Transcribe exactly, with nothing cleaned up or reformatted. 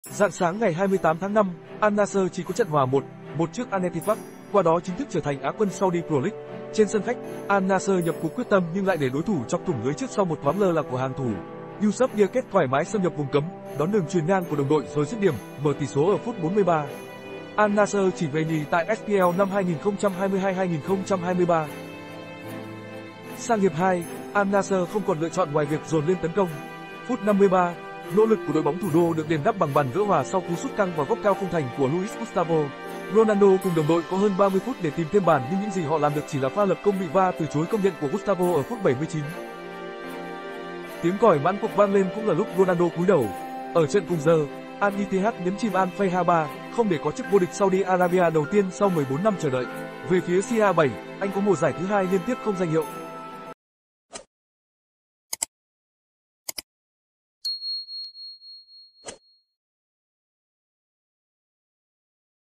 Rạng sáng ngày hai mươi tám tháng năm, Al Nassr chỉ có trận hòa một một trước Al Ettifaq, qua đó chính thức trở thành Á quân Saudi Pro League. Trên sân khách, Al Nassr nhập cuộc quyết tâm nhưng lại để đối thủ chọc thủng lưới trước sau một thoáng lơ là của hàng thủ. Youssef Diakate thoải mái xâm nhập vùng cấm, đón đường chuyền ngang của đồng đội rồi dứt điểm, mở tỷ số ở phút bốn mươi ba. Al Nassr chỉ về nhì tại ét pê lờ năm hai nghìn không trăm hai mươi hai hai nghìn không trăm hai mươi ba. Sang hiệp hai, Al Nassr không còn lựa chọn ngoài việc dồn lên tấn công. Phút năm mươi ba, nỗ lực của đội bóng thủ đô được đền đáp bằng bàn gỡ hòa sau cú sút căng vào góc cao không thành của Luis Gustavo. Ronaldo cùng đồng đội có hơn ba mươi phút để tìm thêm bàn nhưng những gì họ làm được chỉ là pha lập công bị va từ chối công nhận của Gustavo ở phút bảy mươi chín. Tiếng còi mãn cuộc vang lên cũng là lúc Ronaldo cúi đầu. Ở trận cùng giờ, Al Ittihad nhấn chìm Al Fayhaba không để có chức vô địch Saudi Arabia đầu tiên sau mười bốn năm chờ đợi. Về phía xê a bảy, anh có mùa giải thứ hai liên tiếp không danh hiệu.